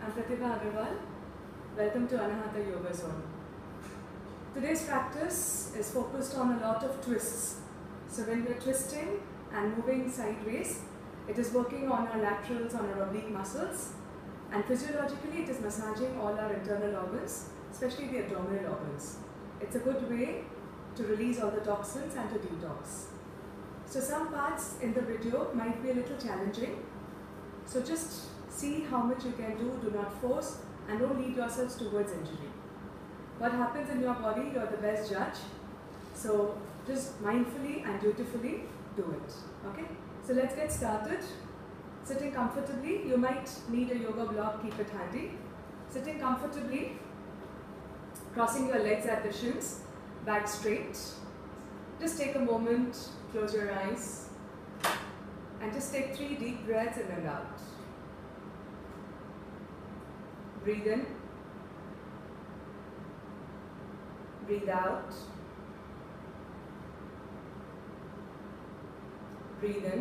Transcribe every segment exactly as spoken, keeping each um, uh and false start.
Welcome to Anahata Yoga Zone. Today's practice is focused on a lot of twists. So when we're twisting and moving sideways, it is working on our laterals, on our oblique muscles, and physiologically it is massaging all our internal organs, especially the abdominal organs. It's a good way to release all the toxins and to detox. So some parts in the video might be a little challenging. So just see how much you can do, do not force, and don't lead yourselves towards injury. What happens in your body, you're the best judge. So just mindfully and dutifully do it. Okay? So let's get started. Sitting comfortably, you might need a yoga block, keep it handy. Sitting comfortably, crossing your legs at the shins, back straight. Just take a moment, close your eyes, and just take three deep breaths in and out. Breathe in, breathe out, breathe in,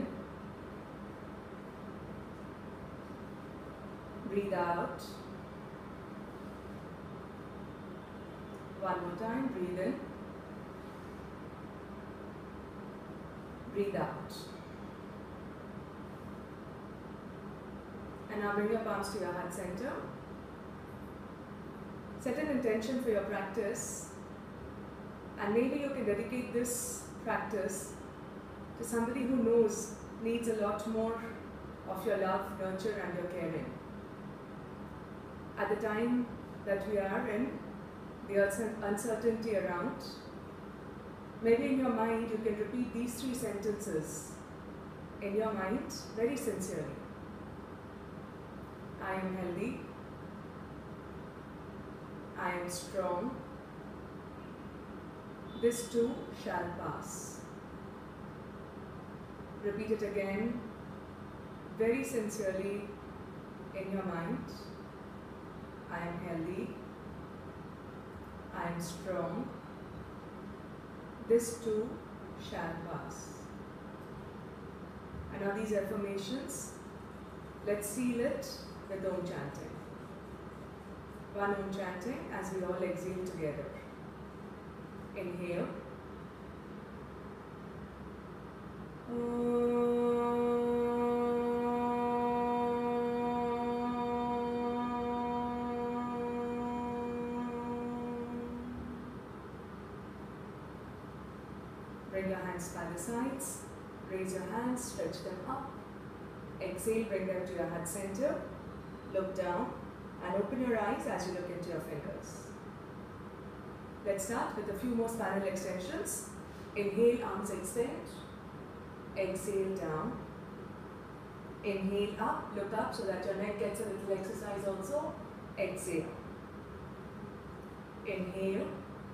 breathe out. One more time, breathe in, breathe out. And now bring your palms to your heart center. Set an intention for your practice, and maybe you can dedicate this practice to somebody who knows needs a lot more of your love, nurture and your caring. At the time that we are in, the uncertainty around, maybe in your mind you can repeat these three sentences in your mind very sincerely. I am healthy. I am strong. This too shall pass. Repeat it again very sincerely in your mind. I am healthy. I am strong. This too shall pass. And now these affirmations, let's seal it with Om chanting. One Om chanting as we all exhale together. Inhale. Bring your hands by the sides. Raise your hands, stretch them up. Exhale, bring them to your heart center. Look down. And open your eyes as you look into your fingers. Let's start with a few more spinal extensions. Inhale, arms extend. Exhale, down. Inhale, up, look up so that your neck gets a little exercise also. Exhale. Inhale.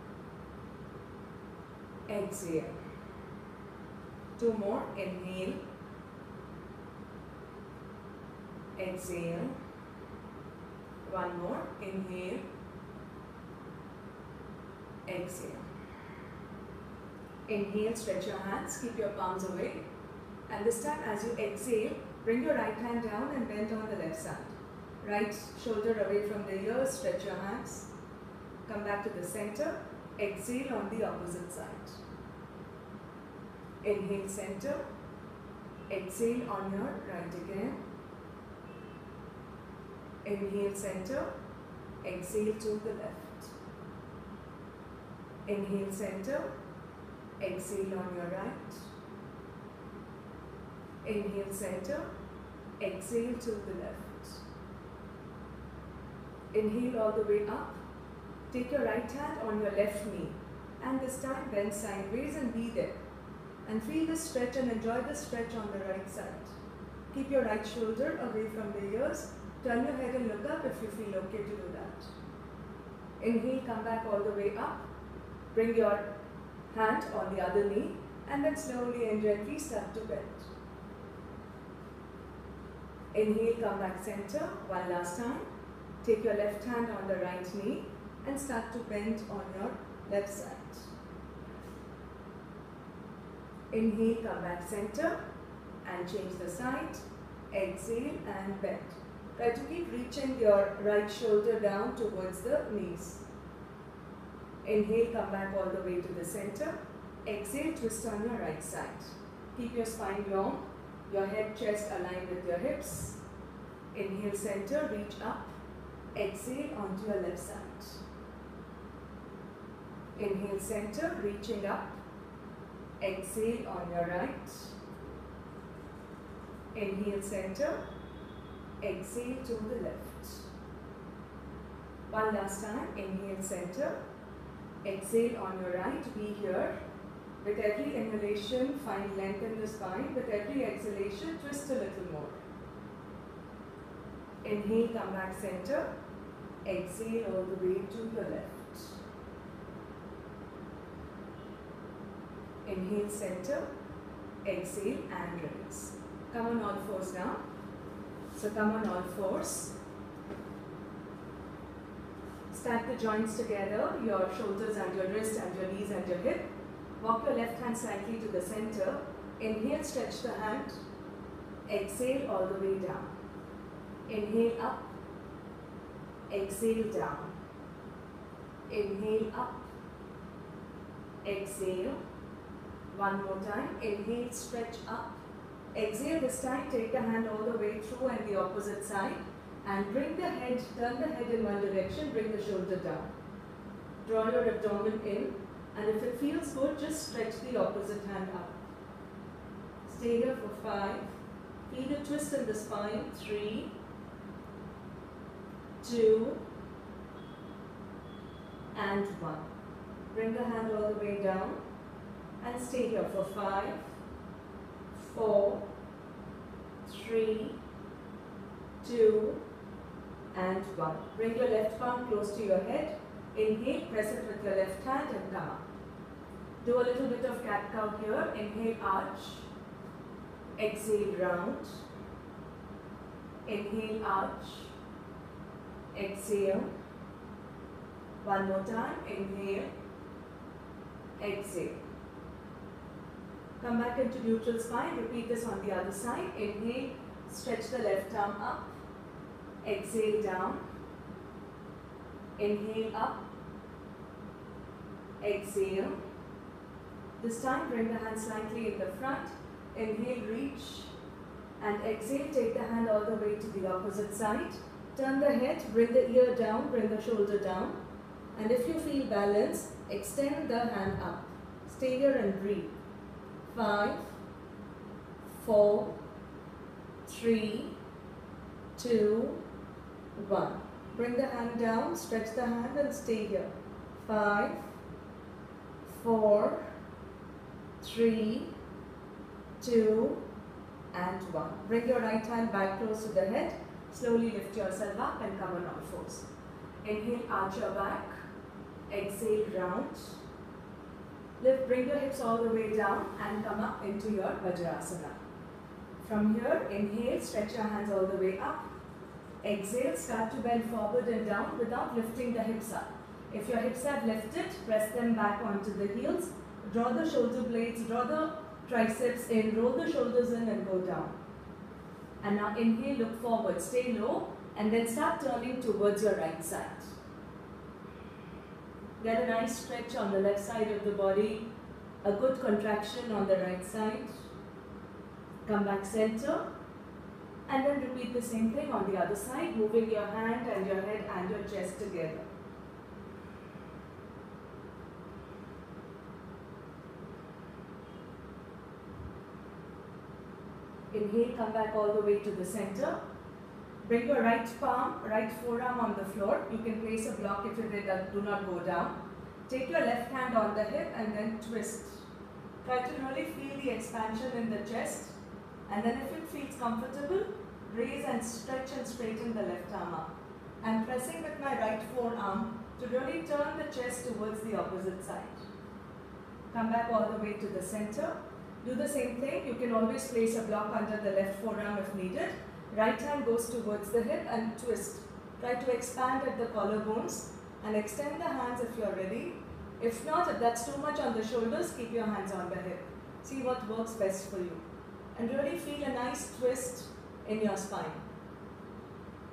Exhale. Two more. Inhale. Exhale. One more. Inhale. Exhale. Inhale, stretch your hands, keep your palms away. And this time as you exhale, bring your right hand down and bend on the left side. Right shoulder away from the ears, stretch your hands. Come back to the center. Exhale on the opposite side. Inhale, center. Exhale on your right again. Inhale, center. Exhale to the left. Inhale, center. Exhale on your right. Inhale, center. Exhale to the left. Inhale all the way up. Take your right hand on your left knee. And this time bend sideways and be there. And feel the stretch and enjoy the stretch on the right side. Keep your right shoulder away from the ears. Turn your head and look up if you feel okay to do that. Inhale, come back all the way up. Bring your hand on the other knee and then slowly and gently start to bend. Inhale, come back center. One last time. Take your left hand on the right knee and start to bend on your left side. Inhale, come back center and change the side. Exhale and bend. Try to keep reaching your right shoulder down towards the knees. Inhale, come back all the way to the center. Exhale, twist on your right side. Keep your spine long, your head, chest aligned with your hips. Inhale, center, reach up. Exhale, onto your left side. Inhale, center, reaching up. Exhale on your right. Inhale, center. Exhale to the left. One last time. Inhale, center. Exhale on your right. Be here. With every inhalation, find length in the spine. With every exhalation, twist a little more. Inhale, come back center. Exhale all the way to the left. Inhale, center. Exhale and release. Come on all fours now. So come on all fours. Stack the joints together, your shoulders and your wrist and your knees and your hip. Walk your left hand slightly to the center. Inhale, stretch the hand. Exhale all the way down. Inhale up. Exhale down. Inhale up. Exhale. One more time. Inhale, stretch up. Exhale this time. Take the hand all the way through and the opposite side. And bring the head, turn the head in one direction, bring the shoulder down. Draw your abdomen in. And if it feels good, just stretch the opposite hand up. Stay here for five. Feel a twist in the spine. Three. Two. And one. Bring the hand all the way down. And stay here for five. Four. Three. Two. And one. Bring your left palm close to your head. Inhale, press it with your left hand and come up. Do a little bit of cat-cow here. Inhale, arch. Exhale, round. Inhale, arch. Exhale. One more time. Inhale. Exhale. Come back into neutral spine. Repeat this on the other side. Inhale, stretch the left arm up. Exhale, down. Inhale, up. Exhale. This time, bring the hand slightly in the front. Inhale, reach. And exhale, take the hand all the way to the opposite side. Turn the head, bring the ear down, bring the shoulder down. And if you feel balance, extend the hand up. Stay here and breathe. Five, four, three, two, one. Bring the hand down, stretch the hand and stay here. Five, four, three, two, and one. Bring your right hand back close to the head. Slowly lift yourself up and come on all fours. Inhale, arch your back. Exhale, round. Lift, bring your hips all the way down and come up into your Vajrasana. From here, inhale, stretch your hands all the way up. Exhale, start to bend forward and down without lifting the hips up. If your hips have lifted, press them back onto the heels. Draw the shoulder blades, draw the triceps in, roll the shoulders in and go down. And now inhale, look forward, stay low and then start turning towards your right side. Get a nice stretch on the left side of the body, a good contraction on the right side. Come back center. And then repeat the same thing on the other side, moving your hand and your head and your chest together. Inhale, come back all the way to the center. Bring your right palm, right forearm on the floor. You can place a block if it do not go down. Take your left hand on the hip and then twist. Try to really feel the expansion in the chest. And then if it feels comfortable, raise and stretch and straighten the left arm up. I'm pressing with my right forearm to really turn the chest towards the opposite side. Come back all the way to the center. Do the same thing. You can always place a block under the left forearm if needed. Right hand goes towards the hip and twist. Try to expand at the collarbones and extend the hands if you're ready. If not, if that's too much on the shoulders, keep your hands on the hip. See what works best for you. And really feel a nice twist in your spine.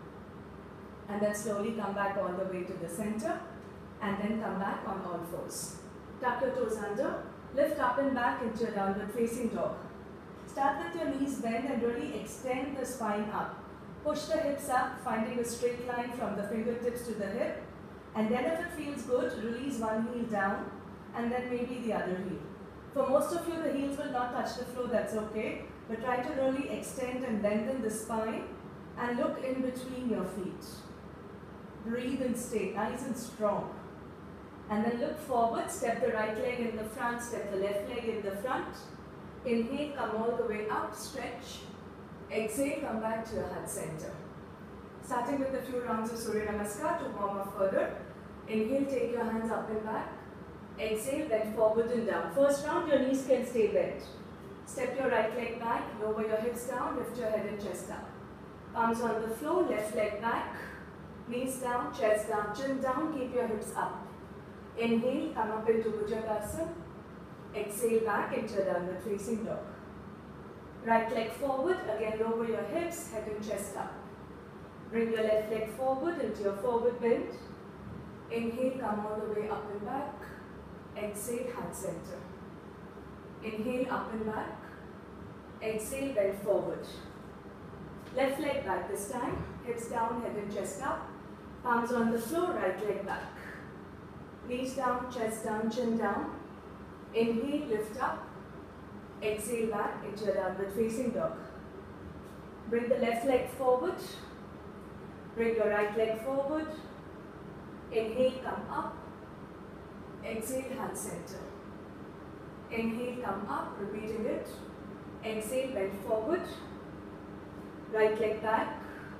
and then slowly come back all the way to the center, and then come back on all fours. Tuck your toes under, lift up and back into a downward facing dog. Start with your knees bent and really extend the spine up. Push the hips up, finding a straight line from the fingertips to the hip, and then if it feels good, release one heel down, and then maybe the other heel. For most of you, the heels will not touch the floor, that's okay, but try to really extend and lengthen the spine, and look in between your feet. Breathe and stay nice and strong. And then look forward, step the right leg in the front, step the left leg in the front. Inhale, come all the way up, stretch. Exhale, come back to your heart center. Starting with a few rounds of Surya Namaskar to warm up further. Inhale, take your hands up and back. Exhale, bend forward and down. First round, your knees can stay bent. Step your right leg back, lower your hips down, lift your head and chest up. Palms on the floor, left leg back. Knees down, chest down, chin down, keep your hips up. Inhale, come up into Bhujangasana. Exhale back into downward facing dog. Right leg forward, again lower your hips, head and chest up. Bring your left leg forward into your forward bend. Inhale, come all the way up and back. Exhale, heart center. Inhale, up and back. Exhale, bend forward. Left leg back this time. Hips down, head and chest up. Palms on the floor, right leg back. Knees down, chest down, chin down. Inhale, lift up. Exhale back into a downward facing dog. Bring the left leg forward. Bring your right leg forward. Inhale, come up. Exhale, heart center. Inhale, come up, repeating it. Exhale, bend forward. Right leg back.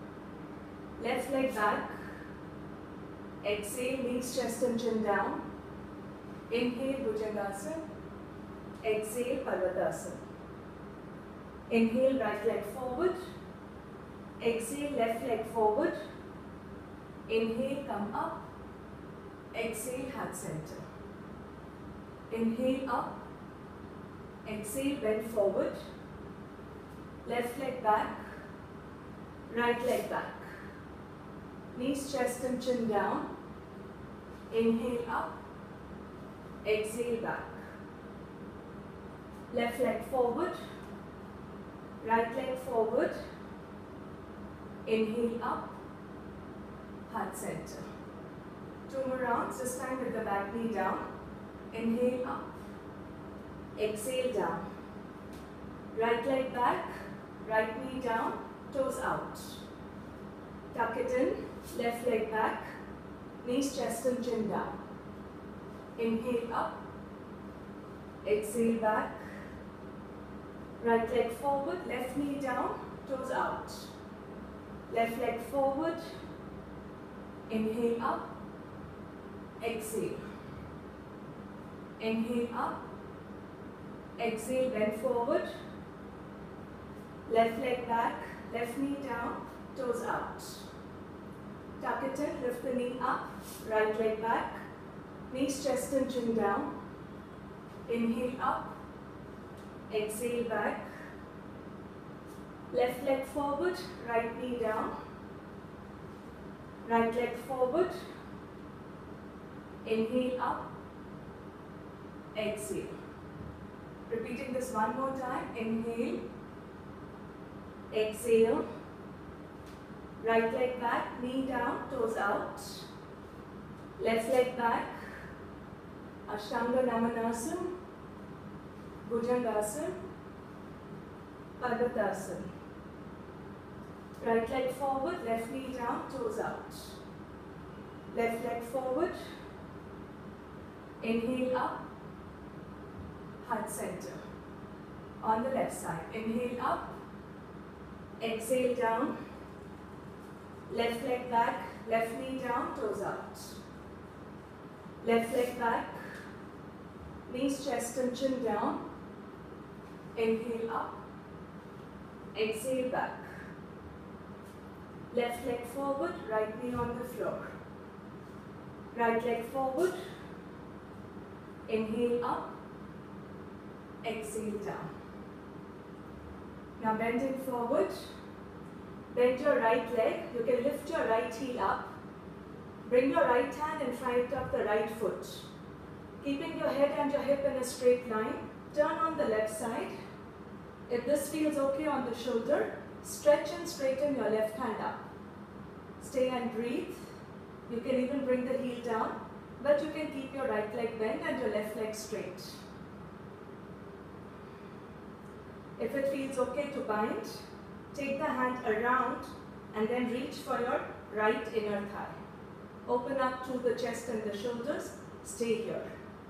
Left leg back. Exhale, knees, chest and chin down. Inhale, Bhujangasana. Exhale, Parvatasana. Inhale, right leg forward. Exhale, left leg forward. Inhale, come up. Exhale, heart center. Inhale, up. Exhale, bend forward. Left leg back. Right leg back. Knees, chest and chin down. Inhale, up. Exhale, back. Left leg forward. Right leg forward. Inhale, up. Heart center. Two more rounds, this time with the back knee down. Inhale, up. Exhale, down. Right leg back. Right knee down. Toes out. Tuck it in. Left leg back. Knees, chest and chin down. Inhale, up. Exhale, back. Right leg forward. Left knee down. Toes out. Left leg forward. Inhale, up. Exhale. Inhale, up. Exhale, bend forward. Left leg back. Left knee down. Toes out. Tuck it in. Lift the knee up. Right leg back. Knees, chest and chin down. Inhale, up. Exhale, back. Left leg forward. Right knee down. Right leg forward. Inhale, up. Exhale. Repeating this one more time. Inhale. Exhale. Right leg back, knee down, toes out. Left leg back. Ashtanga Namanasana. Bhujangasana. Parvatasana. Right leg forward, left knee down, toes out. Left leg forward. Inhale, up. Heart center. On the left side. Inhale, up. Exhale, down. Left leg back. Left knee down, toes out. Left leg back. Knees, chest and chin down. Inhale, up. Exhale, back. Left leg forward, right knee on the floor. Right leg forward. Inhale, up. Exhale, down. Now bending forward. Bend your right leg. You can lift your right heel up. Bring your right hand in front of the right foot. Keeping your head and your hip in a straight line. Turn on the left side. If this feels okay on the shoulder, stretch and straighten your left hand up. Stay and breathe. You can even bring the heel down, but you can keep your right leg bent and your left leg straight. If it feels okay to bind, take the hand around and then reach for your right inner thigh. Open up through the chest and the shoulders. Stay here.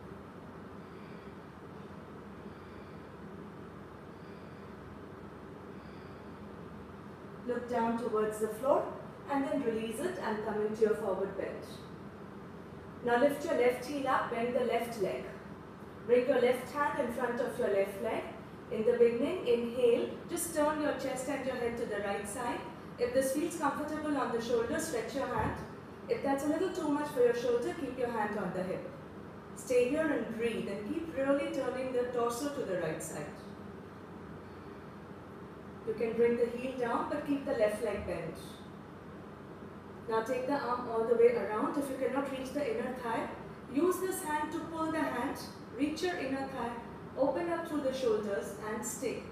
Look down towards the floor and then release it and come into your forward bend. Now lift your left heel up, bend the left leg. Bring your left hand in front of your left leg. In the beginning, inhale, just turn your chest and your head to the right side. If this feels comfortable on the shoulder, stretch your hand. If that's a little too much for your shoulder, keep your hand on the hip. Stay here and breathe and keep really turning the torso to the right side. You can bring the heel down but keep the left leg bent. Now take the arm all the way around. If you cannot reach the inner thigh, use this hand to pull the hand, reach your inner thigh, open up through the shoulders and stay.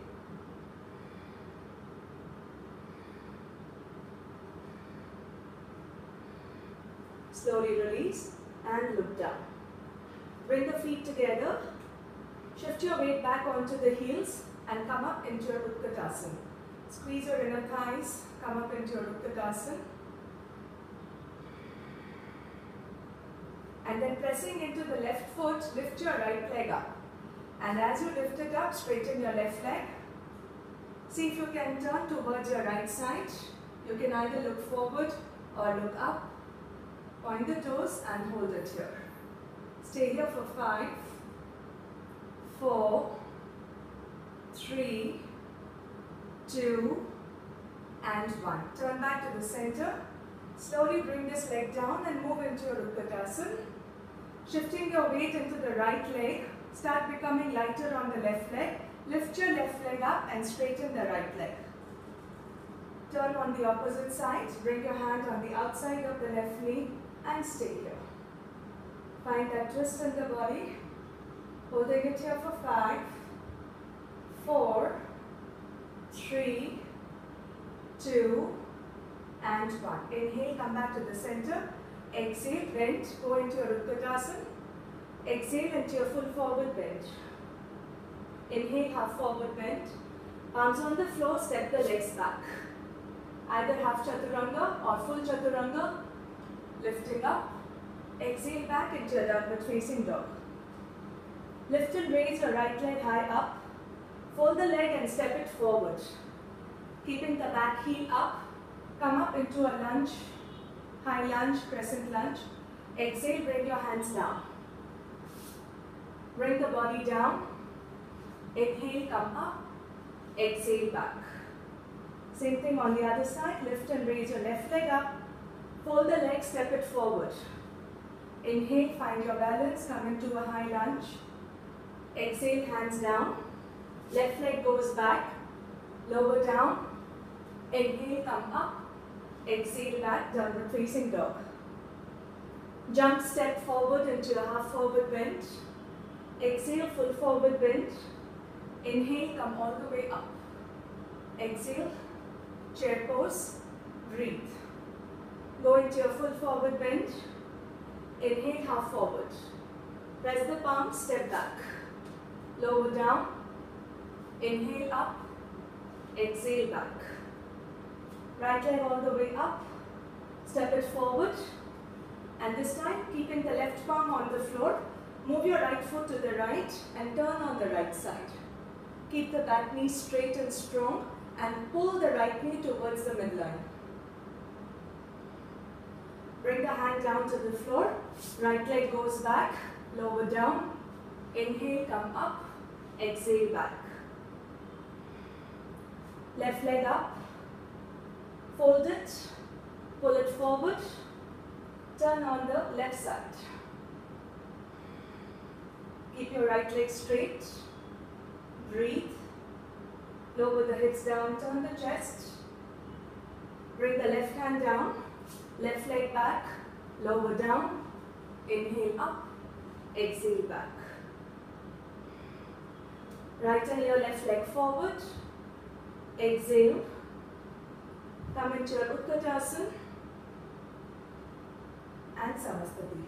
Slowly release and look down. Bring the feet together. Shift your weight back onto the heels and come up into your Utkatasana. Squeeze your inner thighs, come up into your Utkatasana. And then pressing into the left foot, lift your right leg up. And as you lift it up, straighten your left leg. See if you can turn towards your right side. You can either look forward or look up. Point the toes and hold it here. Stay here for five, four, three, two, and one. Turn back to the center. Slowly bring this leg down and move into your Utkatasana. Shifting your weight into the right leg. Start becoming lighter on the left leg. Lift your left leg up and straighten the right leg. Turn on the opposite side. Bring your hand on the outside of the left knee and stay here. Find that twist in the body. Holding it here for five, four, three, two, and one. Inhale, come back to the center. Exhale, bend, go into your Utkatasana. Exhale into your full forward bend. Inhale, half forward bend. Arms on the floor, step the legs back. Either half chaturanga or full chaturanga. Lifting up. Exhale back into your downward facing dog. Lift and raise your right leg high up. Fold the leg and step it forward. Keeping the back heel up. Come up into a lunge. High lunge, crescent lunge. Exhale, bring your hands down. Bring the body down. Inhale, come up. Exhale, back. Same thing on the other side. Lift and raise your left leg up. Fold the leg, step it forward. Inhale, find your balance, come into a high lunge. Exhale, hands down. Left leg goes back. Lower down. Inhale, come up. Exhale, back, downward facing dog. Jump step forward into a half forward bend. Exhale, full forward bend. Inhale, come all the way up. Exhale, chair pose, breathe. Go into your full forward bend. Inhale, half forward. Press the palms, step back. Lower down. Inhale, up. Exhale, back. Right leg all the way up. Step it forward. And this time, keeping the left palm on the floor, move your right foot to the right and turn on the right side. Keep the back knee straight and strong and pull the right knee towards the midline. Bring the hand down to the floor. Right leg goes back, lower down. Inhale, come up. Exhale, back. Left leg up. Fold it. Pull it forward. Turn on the left side. Keep your right leg straight. Breathe. Lower the hips down, turn the chest. Bring the left hand down, left leg back, lower down, inhale up, exhale back. Right and your left leg forward, exhale, come into your Utkatasana and Samastati.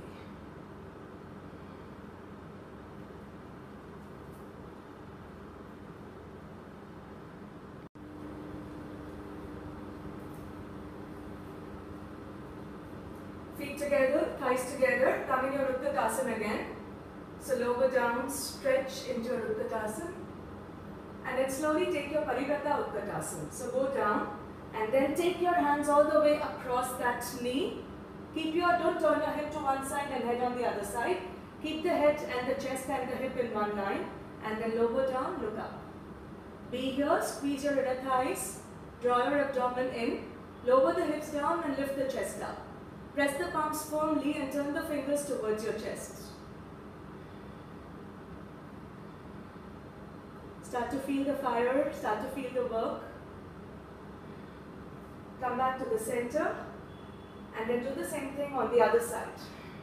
Feet together, thighs together, come in your Utkatasana again. So lower down, stretch into your Utkatasana. And then slowly take your Parivrata Utkatasana. So go down and then take your hands all the way across that knee. Keep your, don't turn your hip to one side and head on the other side. Keep the head and the chest and the hip in one line. And then lower down, look up. Be here, squeeze your inner thighs, draw your abdomen in, lower the hips down and lift the chest up. Press the palms firmly and turn the fingers towards your chest. Start to feel the fire, start to feel the work. Come back to the center and then do the same thing on the other side.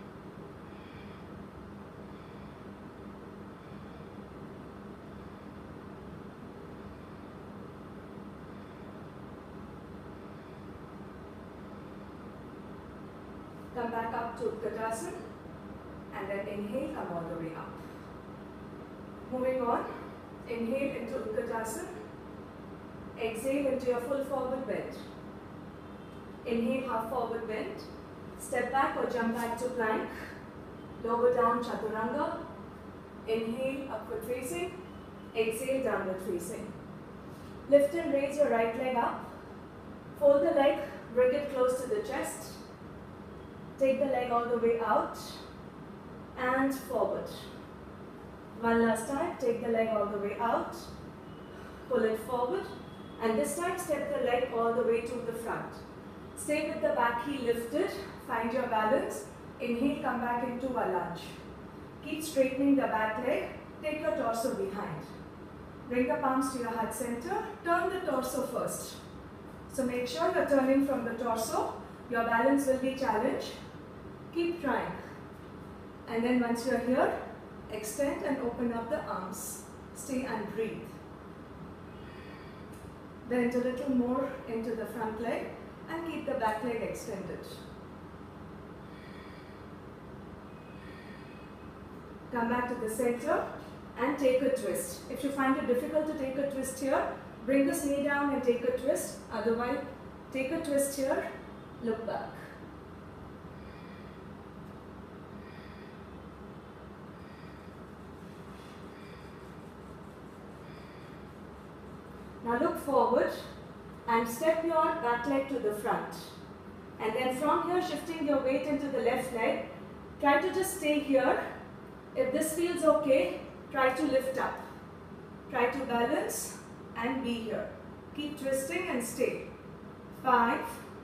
Come back up to Utkatasana and then inhale, come all the way up. Moving on, inhale into Utkatasana, exhale into your full forward bend. Inhale, half forward bend, step back or jump back to plank, lower down Chaturanga, inhale, upward facing, exhale, downward facing. Lift and raise your right leg up, fold the leg, bring it close to the chest. Take the leg all the way out and forward. One last time, take the leg all the way out, pull it forward, and this time step the leg all the way to the front. Stay with the back heel lifted, find your balance, inhale, come back into a lunge. Keep straightening the back leg, take your torso behind. Bring the palms to your heart center, turn the torso first. So make sure you're turning from the torso, your balance will be challenged. Keep trying. And then once you're here, extend and open up the arms. Stay and breathe. Bend a little more into the front leg and keep the back leg extended. Come back to the center and take a twist. If you find it difficult to take a twist here, bring this knee down and take a twist. Otherwise, take a twist here, look back. Now look forward and step your back leg to the front. And then from here, shifting your weight into the left leg, try to just stay here. If this feels okay, try to lift up. Try to balance and be here. Keep twisting and stay. Five,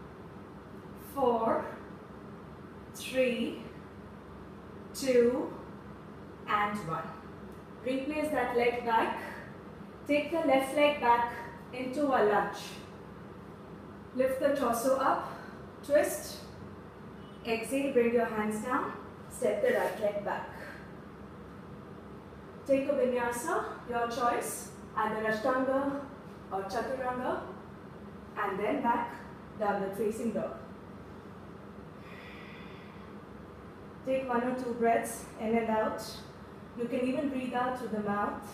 four, three, two, and one. Replace that leg back. Take the left leg back into a lunge. Lift the torso up, twist, exhale, bring your hands down, step the right leg back. Take a Vinyasa, your choice, either Ashtanga or Chaturanga, and then back, downward facing dog. Take one or two breaths in and out. You can even breathe out through the mouth.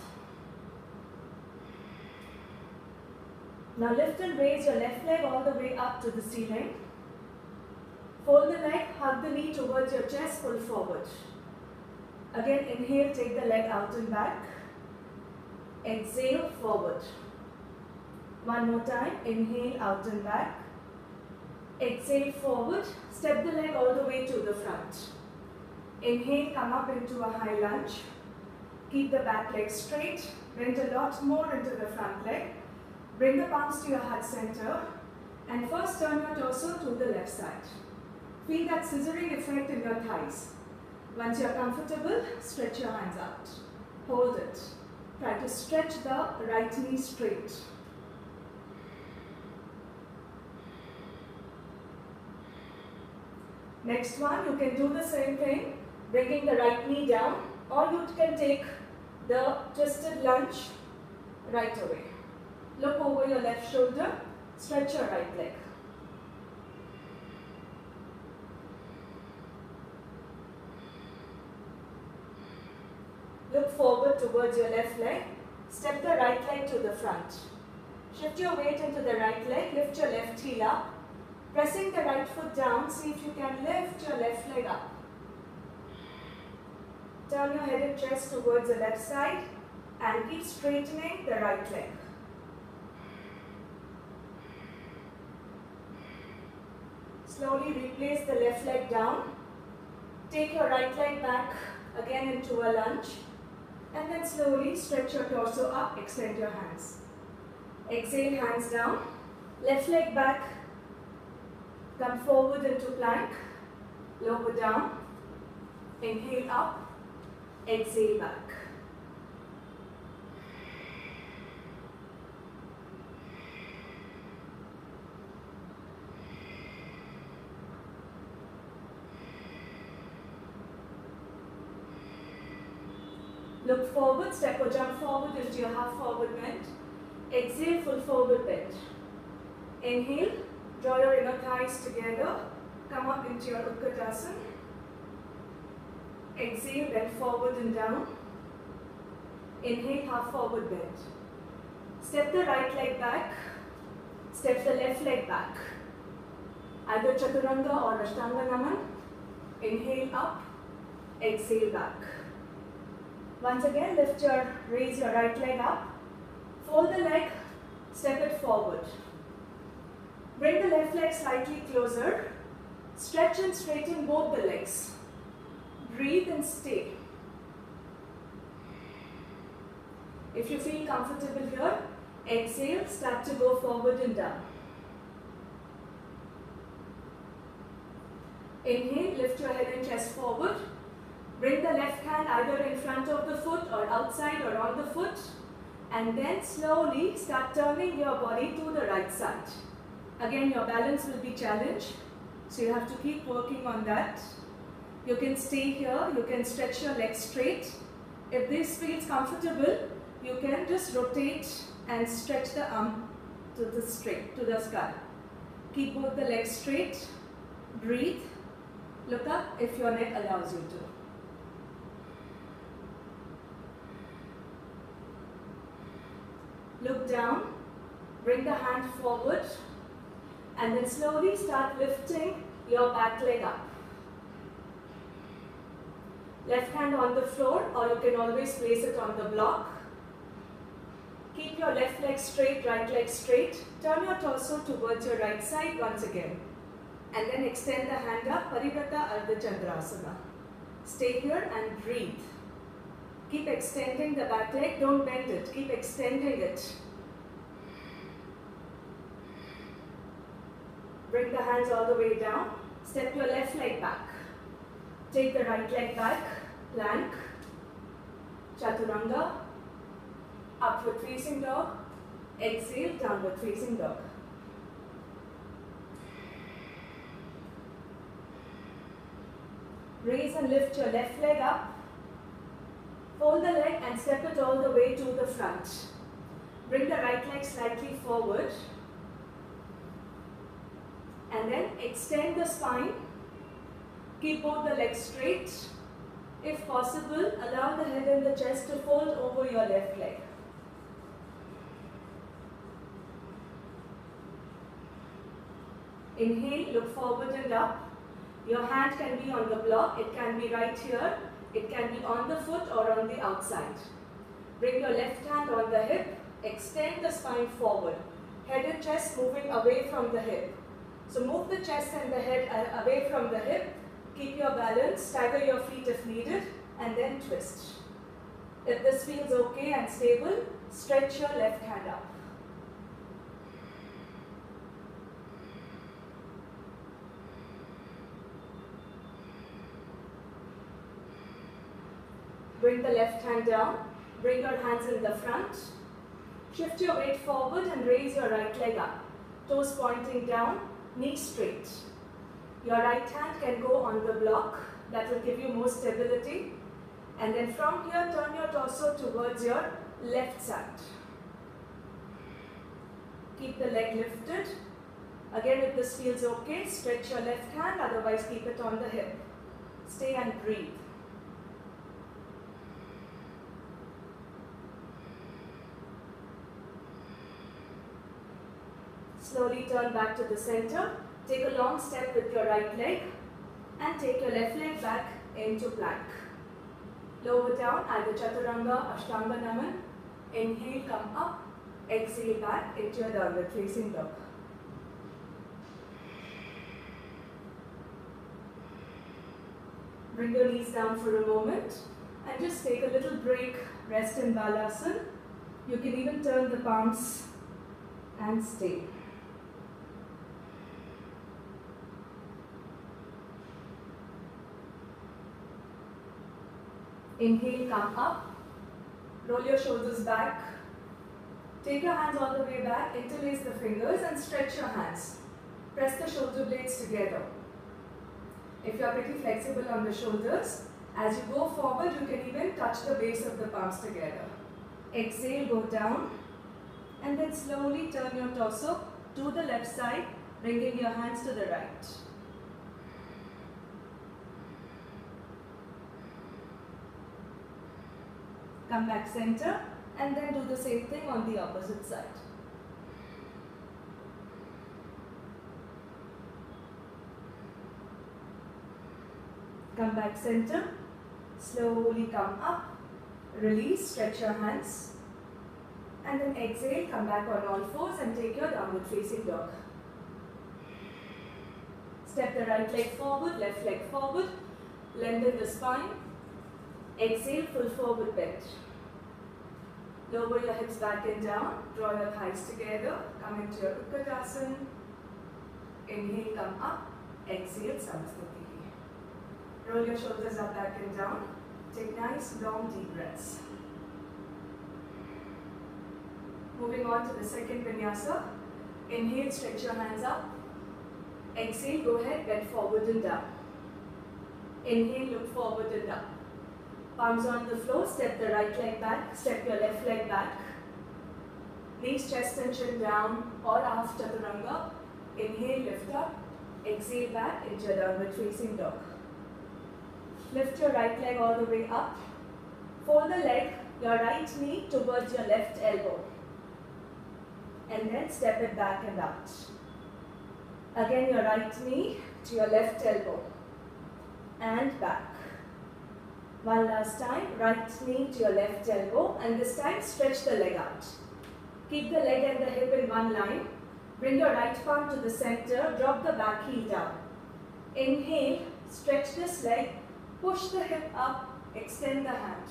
Now lift and raise your left leg all the way up to the ceiling. Fold the leg, hug the knee towards your chest, pull forward. Again, inhale, take the leg out and back. Exhale, forward. One more time, inhale, out and back. Exhale, forward. Step the leg all the way to the front. Inhale, come up into a high lunge. Keep the back leg straight. Bend a lot more into the front leg. Bring the palms to your heart center and first turn your torso to the left side. Feel that scissoring effect in your thighs. Once you are comfortable, stretch your hands out. Hold it. Try to stretch the right knee straight. Next one, you can do the same thing, bringing the right knee down, or you can take the twisted lunge right away. Look over your left shoulder, stretch your right leg. Look forward towards your left leg, step the right leg to the front. Shift your weight into the right leg, lift your left heel up. Pressing the right foot down, see if you can lift your left leg up. Turn your head and chest towards the left side and keep straightening the right leg. Slowly replace the left leg down. Take your right leg back again into a lunge. And then slowly stretch your torso up, extend your hands. Exhale, hands down. Left leg back. Come forward into plank. Lower down. Inhale up. Exhale back. Look forward, step or jump forward into your half forward bend. Exhale, full forward bend. Inhale, draw your inner thighs together. Come up into your Utkatasana. Exhale, bend forward and down. Inhale, half forward bend. Step the right leg back. Step the left leg back. Either Chaturanga or Ashtanga Naman. Inhale up. Exhale back. Once again, lift your, raise your right leg up. Fold the leg, step it forward. Bring the left leg slightly closer. Stretch and straighten both the legs. Breathe and stay. If you feel comfortable here, exhale, start to go forward and down. Inhale, lift your head and chest forward. Bring the left hand either in front of the foot or outside or on the foot. And then slowly start turning your body to the right side. Again, your balance will be challenged. So you have to keep working on that. You can stay here. You can stretch your legs straight. If this feels comfortable, you can just rotate and stretch the arm to the straight, to the sky. Keep both the legs straight. Breathe. Look up if your neck allows you to. Look down, bring the hand forward, and then slowly start lifting your back leg up. Left hand on the floor, or you can always place it on the block. Keep your left leg straight, right leg straight. Turn your torso towards your right side once again. And then extend the hand up, Parivrata Ardha Chandrasana. Stay here and breathe. Keep extending the back leg, don't bend it, keep extending it. Bring the hands all the way down, step your left leg back. Take the right leg back, plank, Chaturanga, upward facing dog, exhale, downward facing dog. Raise and lift your left leg up. Fold the leg and step it all the way to the front. Bring the right leg slightly forward. And then extend the spine. Keep both the legs straight. If possible, allow the head and the chest to fold over your left leg. Inhale, look forward and up. Your hand can be on the block, it can be right here. It can be on the foot or on the outside. Bring your left hand on the hip. Extend the spine forward. Head and chest moving away from the hip. So move the chest and the head away from the hip. Keep your balance. Stagger your feet if needed. And then twist. If this feels okay and stable, stretch your left hand up. Bring the left hand down, bring your hands in the front. Shift your weight forward and raise your right leg up. Toes pointing down, knees straight. Your right hand can go on the block. That will give you more stability. And then from here, turn your torso towards your left side. Keep the leg lifted. Again, if this feels okay, stretch your left hand, otherwise keep it on the hip. Stay and breathe. Slowly turn back to the center. Take a long step with your right leg and take your left leg back into plank. Lower down, either Chaturanga, Ashtanga Naman. Inhale, come up. Exhale back into your downward facing dog. Bring your knees down for a moment and just take a little break. Rest in Balasana. You can even turn the palms and stay. Inhale, come up. Roll your shoulders back. Take your hands all the way back, interlace the fingers and stretch your hands. Press the shoulder blades together. If you are pretty flexible on the shoulders, as you go forward, you can even touch the base of the palms together. Exhale, go down, and then slowly turn your torso to the left side, bringing your hands to the right. Come back center, and then do the same thing on the opposite side. Come back center, slowly come up, release, stretch your hands, and then exhale, come back on all fours and take your downward facing dog. Step the right leg forward, left leg forward, lengthen the spine, exhale, full forward bend. Lower your hips back and down, draw your thighs together, come into your Utkatasana. Inhale, come up, exhale, Samastiti. Roll your shoulders up, back and down. Take nice, long, deep breaths. Moving on to the second vinyasa. Inhale, stretch your hands up. Exhale, go ahead, bend forward and down. Inhale, look forward and up. Palms on the floor, step the right leg back, step your left leg back. Knees, chest and chin down or half Chaturanga. Inhale, lift up. Exhale back into your downward facing dog. Lift your right leg all the way up. Fold the leg, your right knee towards your left elbow. And then step it back and out. Again, your right knee to your left elbow. And back. One last time, right knee to your left elbow. And this time, stretch the leg out. Keep the leg and the hip in one line. Bring your right palm to the center. Drop the back heel down. Inhale, stretch this leg. Push the hip up, extend the hand.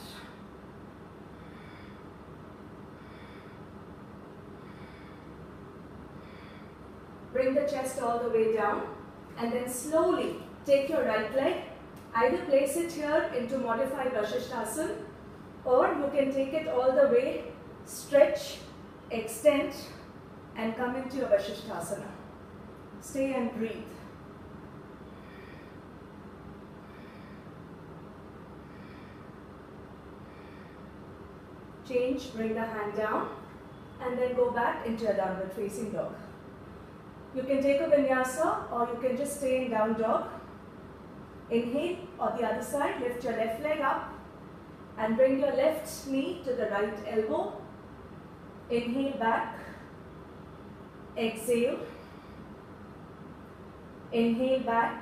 Bring the chest all the way down and then slowly take your right leg. Either place it here into modified Vasishthasana or you can take it all the way, stretch, extend and come into your Vasishthasana. Stay and breathe. Change, bring the hand down and then go back into your downward facing dog. You can take a vinyasa or you can just stay in down dog. Inhale, or the other side, lift your left leg up and bring your left knee to the right elbow. Inhale back, exhale, inhale back,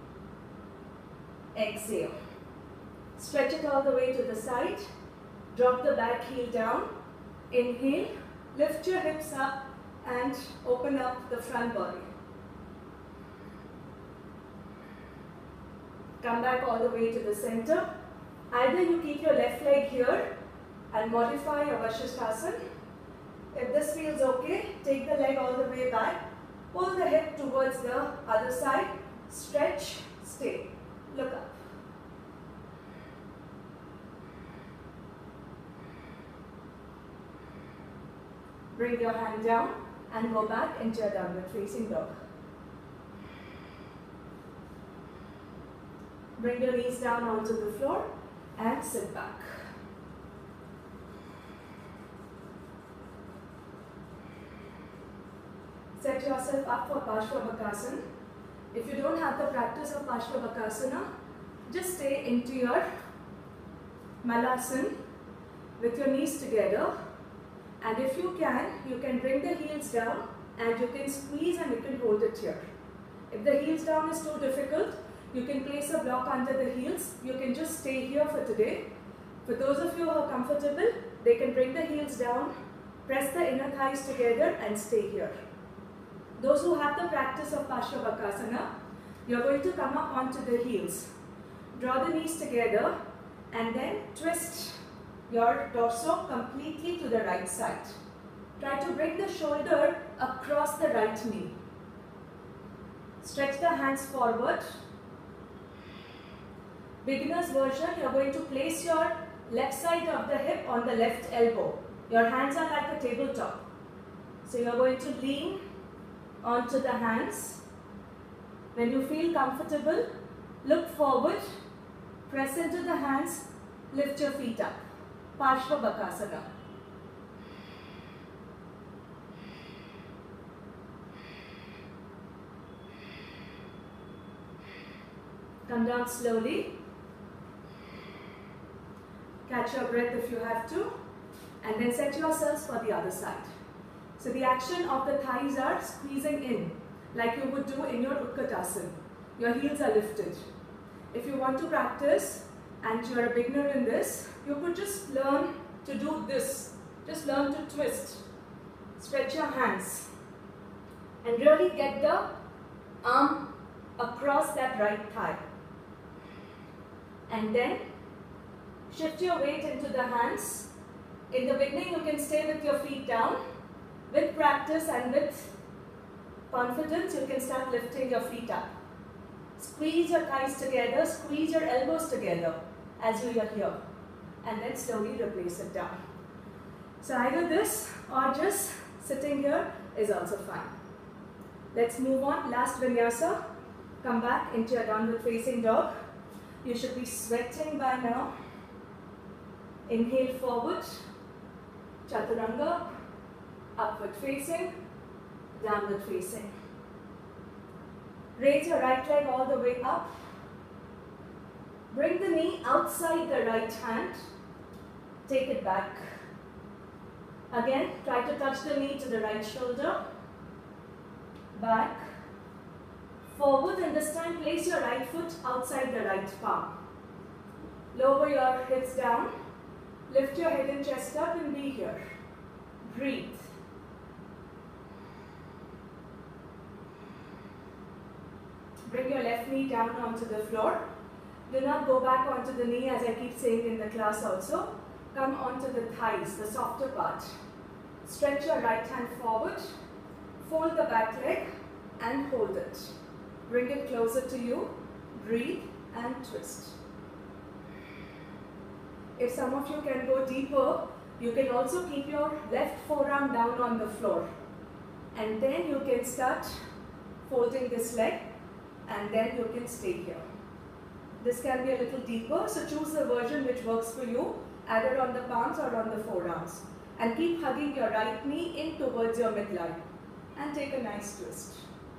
exhale. Stretch it all the way to the side. Drop the back heel down. Inhale, lift your hips up and open up the front body. Come back all the way to the center. Either you keep your left leg here and modify your Vasishthasana. If this feels okay, take the leg all the way back. Pull the hip towards the other side. Stretch, stay. Look up. Bring your hand down and go back into your downward facing dog. Bring your knees down onto the floor and sit back. Set yourself up for Parshvabhakasana. If you don't have the practice of Parshvabhakasana, just stay into your Malasana with your knees together. And if you can, you can bring the heels down and you can squeeze and you can hold it here. If the heels down is too difficult, you can place a block under the heels. You can just stay here for today. For those of you who are comfortable, they can bring the heels down, press the inner thighs together and stay here. Those who have the practice of Parshvabhakasana, you are going to come up onto the heels. Draw the knees together and then twist your torso completely to the right side. Try to bring the shoulder across the right knee. Stretch the hands forward. Beginner's version, you are going to place your left side of the hip on the left elbow. Your hands are like a tabletop. So you are going to lean onto the hands. When you feel comfortable, look forward, press into the hands, lift your feet up. Parshvabhakasana. Come down slowly. Catch your breath if you have to. And then set yourselves for the other side. So the action of the thighs are squeezing in, like you would do in your Utkatasana. Your heels are lifted. If you want to practice and you are a beginner in this, you could just learn to do this. Just learn to twist. Stretch your hands. And really get the arm across that right thigh. And then shift your weight into the hands. In the beginning, you can stay with your feet down. With practice and with confidence, you can start lifting your feet up. Squeeze your thighs together, squeeze your elbows together as you are here. And then slowly replace it down. So either this or just sitting here is also fine. Let's move on. Last vinyasa. Come back into your downward facing dog. You should be sweating by now. Inhale forward. Chaturanga. Upward facing. Downward facing. Raise your right leg all the way up. Bring the knee outside the right hand. Take it back. Again, try to touch the knee to the right shoulder. Back. Forward, and this time place your right foot outside the right palm. Lower your hips down. Lift your head and chest up and be here. Breathe. Bring your left knee down onto the floor. Do not go back onto the knee, as I keep saying in the class also. Come onto the thighs, the softer part. Stretch your right hand forward. Fold the back leg and hold it. Bring it closer to you. Breathe and twist. If some of you can go deeper, you can also keep your left forearm down on the floor. And then you can start folding this leg. And then you can stay here. This can be a little deeper, so choose the version which works for you, either on the palms or on the forearms. And keep hugging your right knee in towards your midline. And take a nice twist.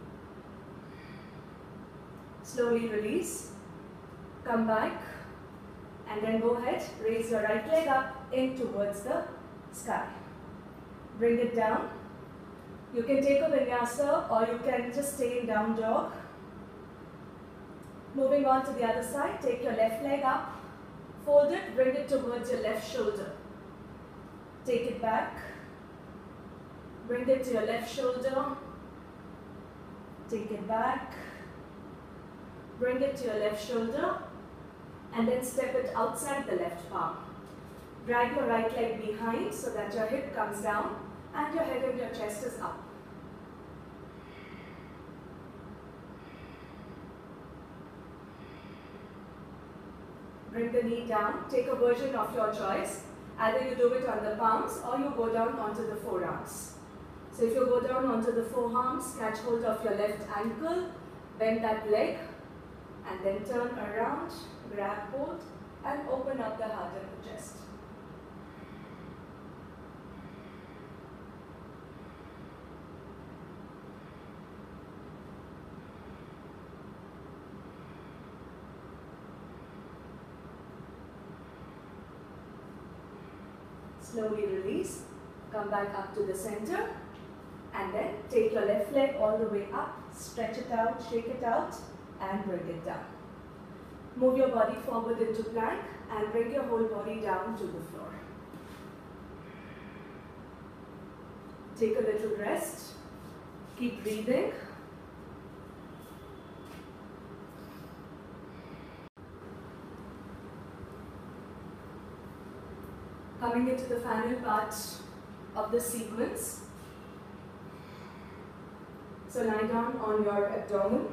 Slowly release. Come back. And then go ahead, raise your right leg up in towards the sky. Bring it down. You can take a vinyasa or you can just stay in down dog. Moving on to the other side, take your left leg up, fold it, bring it towards your left shoulder. Take it back, bring it to your left shoulder, take it back, bring it to your left shoulder, and then step it outside the left palm. Drag your right leg behind so that your hip comes down and your head and your chest is up. Bring the knee down. Take a version of your choice. Either you do it on the palms or you go down onto the forearms. So if you go down onto the forearms, catch hold of your left ankle, bend that leg, And then turn around, grab hold, and open up the heart and the chest. Slowly release, come back up to the center, and then take your left leg all the way up, stretch it out, shake it out, and bring it down. Move your body forward into plank and bring your whole body down to the floor. Take a little rest, keep breathing. Coming into the final part of the sequence. So lie down on your abdomen.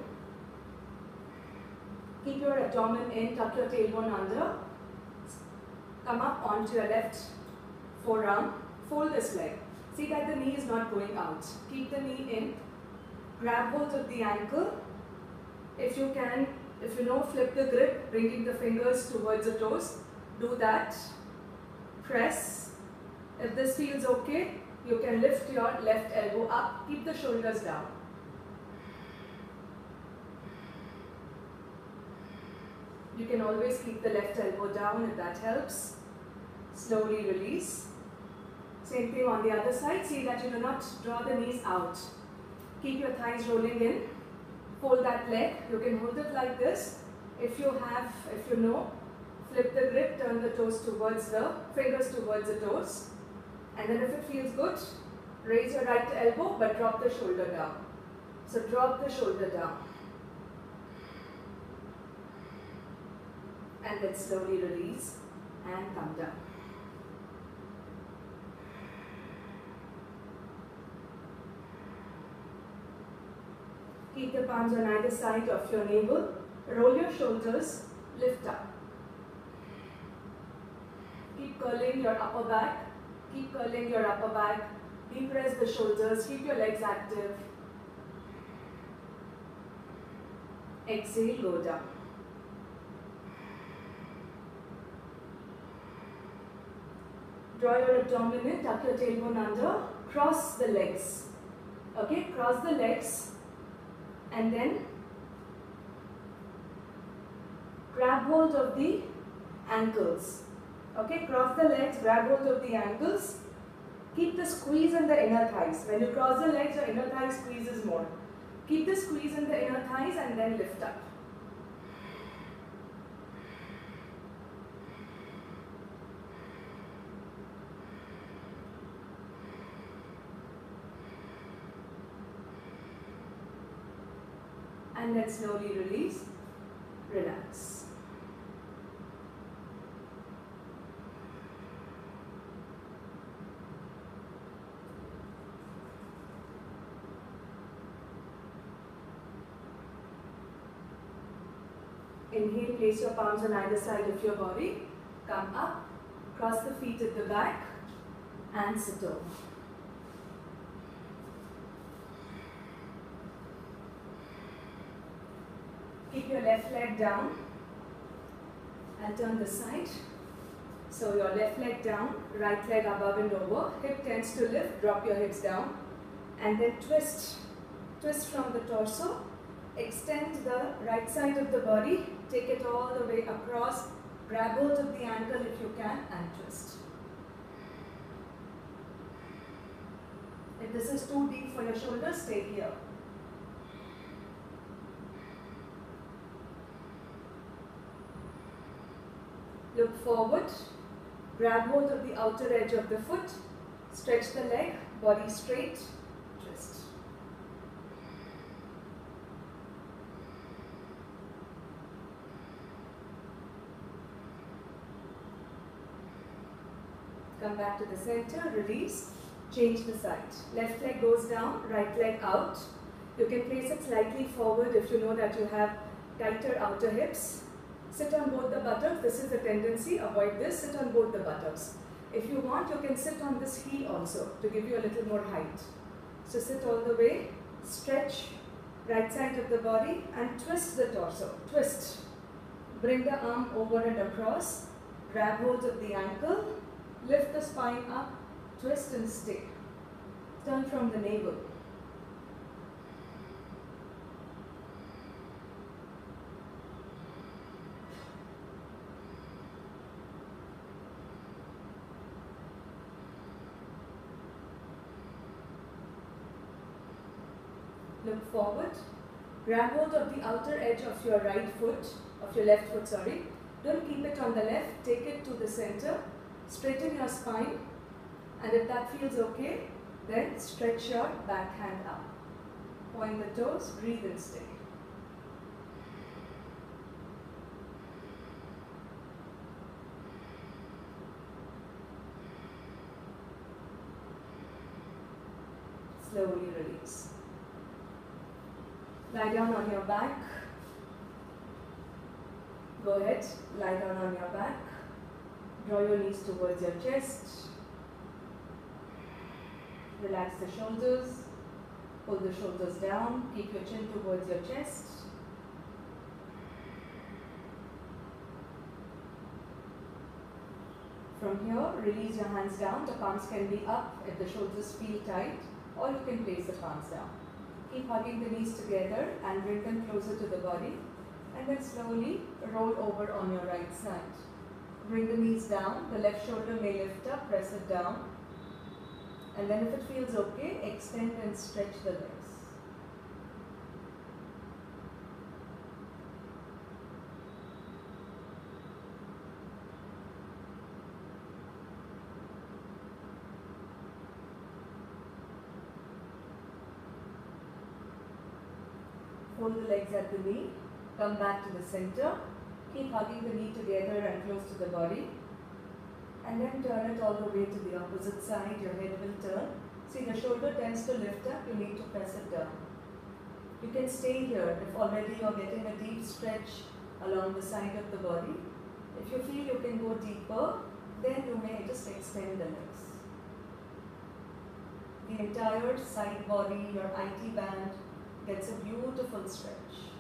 Keep your abdomen in, tuck your tailbone under. Come up onto your left forearm. Fold this leg. See that the knee is not going out. Keep the knee in. Grab hold of the ankle. If you can, if you know, flip the grip, bringing the fingers towards the toes. Do that. Press. If this feels okay, you can lift your left elbow up. Keep the shoulders down. You can always keep the left elbow down if that helps. Slowly release. Same thing on the other side. See that you do not draw the knees out. Keep your thighs rolling in. Fold that leg. You can hold it like this. If you have, if you know, flip the grip, turn the toes towards the, fingers towards the toes. And then if it feels good, raise your right elbow but drop the shoulder down. So drop the shoulder down. And then slowly release and come down. Keep the palms on either side of your navel. Roll your shoulders, lift up. Keep curling your upper back. Keep curling your upper back. Depress the shoulders. Keep your legs active. Exhale, go down. Draw your abdomen in, tuck your tailbone under. Cross the legs. Okay, cross the legs. And then grab hold of the ankles. Okay, cross the legs, grab hold of the ankles. Keep the squeeze in the inner thighs. When you cross the legs, your inner thigh squeezes more. Keep the squeeze in the inner thighs and then lift up. And then slowly release, relax. Inhale, place your palms on either side of your body. Come up, cross the feet at the back and sit over. Keep your left leg down and turn the side. So your left leg down, right leg above and over. Hip tends to lift, drop your hips down. And then twist. Twist from the torso. Extend the right side of the body. Take it all the way across. Grab hold of the ankle if you can and twist. If this is too deep for your shoulders, stay here. Look forward, grab hold of the outer edge of the foot, stretch the leg, body straight, twist. Come back to the center, release, change the side. Left leg goes down, right leg out. You can place it slightly forward if you know that you have tighter outer hips. Sit on both the buttocks. This is the tendency. Avoid this. Sit on both the buttocks. If you want, you can sit on this heel also to give you a little more height. So sit all the way. Stretch. right side of the body, and twist the torso. Twist. Bring the arm over and across. Grab hold of the ankle. Lift the spine up. Twist and stay. Turn from the navel. Look forward. Grab hold of the outer edge of your right foot, of your left foot, sorry. Don't keep it on the left. Take it to the center. Straighten your spine. And if that feels okay, then stretch your back hand up. Point the toes, breathe and stay. Slowly release. Lie down on your back. Go ahead, lie down on your back. Draw your knees towards your chest. Relax the shoulders. Pull the shoulders down. Keep your chin towards your chest. From here, release your hands down. The palms can be up if the shoulders feel tight, or you can place the palms down. Keep hugging the knees together and bring them closer to the body. And then slowly roll over on your right side. Bring the knees down. The left shoulder may lift up. Press it down. And then if it feels okay, extend and stretch the legs. Fold the legs at the knee. Come back to the center. Keep hugging the knee together and close to the body. And then turn it all the way to the opposite side. Your head will turn. See, the shoulder tends to lift up. You need to press it down. You can stay here if already you're getting a deep stretch along the side of the body. If you feel you can go deeper, then you may just extend the legs. The entire side body, your I T band, gets a beautiful stretch.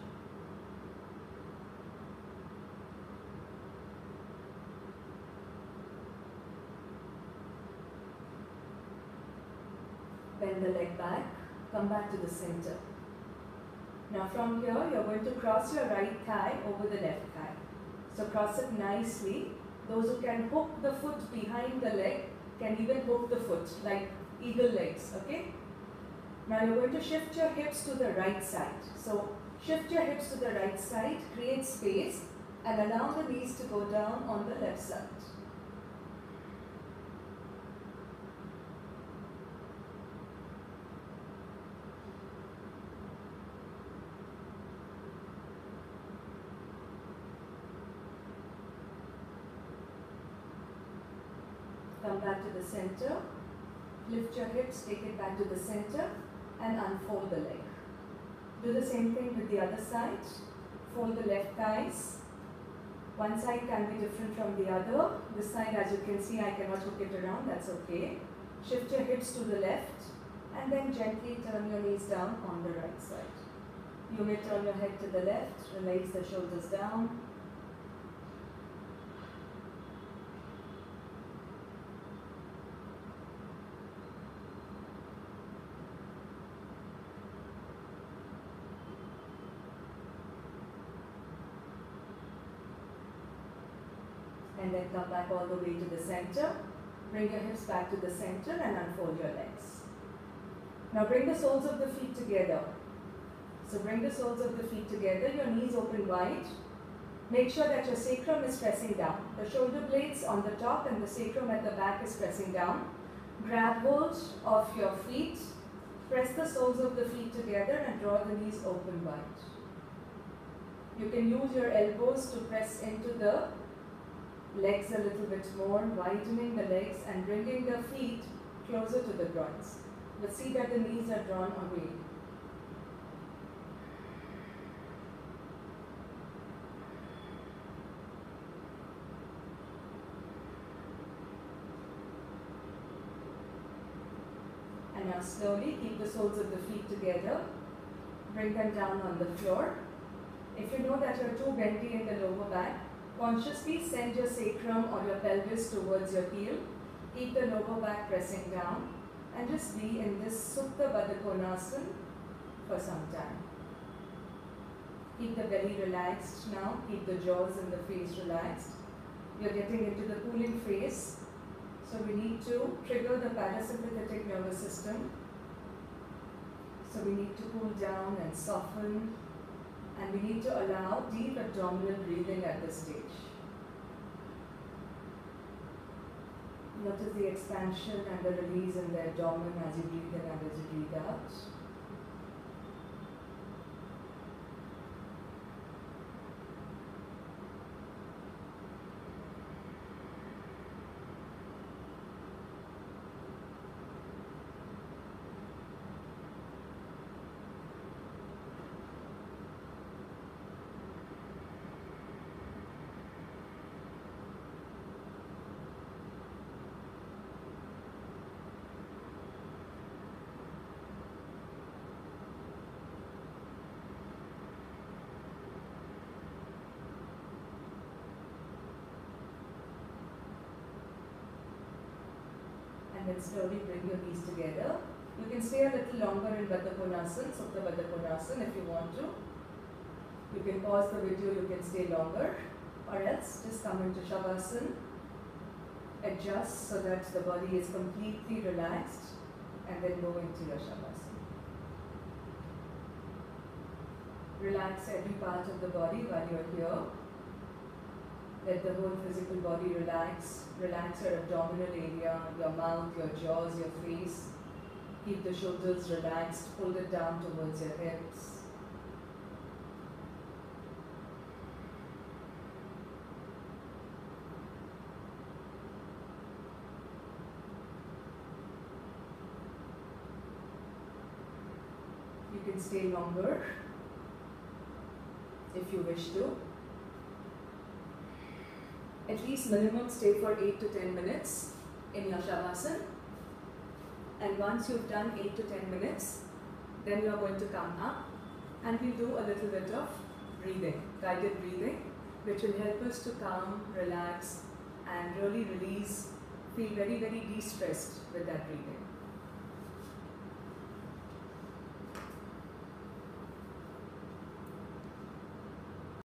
Bend the leg back, come back to the center. Now from here, you're going to cross your right thigh over the left thigh. So cross it nicely. Those who can hook the foot behind the leg can even hook the foot, like eagle legs, okay? Now you're going to shift your hips to the right side. So shift your hips to the right side, create space, and allow the knees to go down on the left side. Come back to the center, lift your hips, take it back to the center and unfold the leg. Do the same thing with the other side. Fold the left thighs. One side can be different from the other. This side, as you can see, I cannot hook it around, that's okay. Shift your hips to the left and then gently turn your knees down on the right side. You may turn your head to the left, release the shoulders down. And then come back all the way to the center. Bring your hips back to the center and unfold your legs. Now bring the soles of the feet together. So bring the soles of the feet together, your knees open wide. Make sure that your sacrum is pressing down. The shoulder blades on the top and the sacrum at the back is pressing down. Grab hold of your feet. Press the soles of the feet together and draw the knees open wide. You can use your elbows to press into the legs a little bit more, widening the legs and bringing the feet closer to the groins. But see that the knees are drawn away. And now slowly keep the soles of the feet together. bring them down on the floor. If you know that you're too bendy in the lower back, consciously send your sacrum or your pelvis towards your heel. Keep the lower back pressing down and just be in this Supta Baddha Konasana for some time. Keep the belly relaxed now, keep the jaws and the face relaxed. You're getting into the cooling phase, so we need to trigger the parasympathetic nervous system. So we need to cool down and soften, and we need to allow deep abdominal breathing at this stage. Notice the expansion and the release in the abdomen as you breathe in and as you breathe out. And then slowly bring your knees together. You can stay a little longer in Baddha Konasana, Supta Baddha Konasana if you want to. You can pause the video, you can stay longer, or else just come into Shavasana, adjust so that the body is completely relaxed, and then go into your Shavasana. Relax every part of the body while you're here. Let the whole physical body relax. Relax your abdominal area, your mouth, your jaws, your face. Keep the shoulders relaxed. Hold it down towards your hips. You can stay longer if you wish to. At least minimum stay for eight to ten minutes in your Shavasana. And once you've done eight to ten minutes, then you're going to come up and we'll do a little bit of breathing, guided breathing, which will help us to calm, relax, and really release, feel very, very de-stressed with that breathing.